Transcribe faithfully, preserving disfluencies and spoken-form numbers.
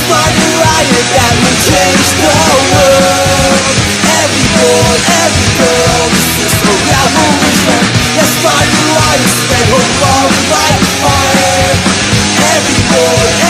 find a riot that will change the world. Every boy, every girl, this is a revolution. Let's find a riot, spread hope, love, and light fire. Every boy,